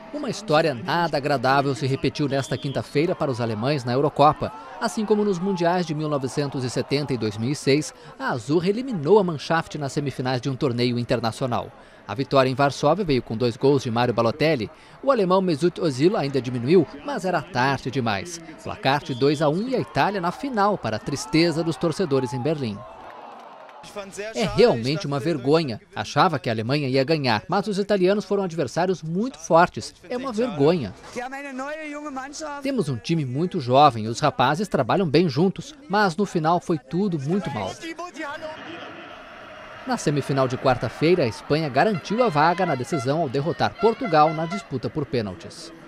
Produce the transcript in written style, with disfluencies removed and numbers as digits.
Uma história nada agradável se repetiu nesta quinta-feira para os alemães na Eurocopa. Assim como nos mundiais de 1970 e 2006, a Azurra eliminou a Mannschaft nas semifinais de um torneio internacional. A vitória em Varsóvia veio com 2 gols de Mario Balotelli. O alemão Mesut Özil ainda diminuiu, mas era tarde demais. Placar de 2-1 e a Itália na final, para a tristeza dos torcedores em Berlim. É realmente uma vergonha. Achava que a Alemanha ia ganhar, mas os italianos foram adversários muito fortes. É uma vergonha. Temos um time muito jovem e os rapazes trabalham bem juntos, mas no final foi tudo muito mal. Na semifinal de quarta-feira, a Espanha garantiu a vaga na decisão ao derrotar Portugal na disputa por pênaltis.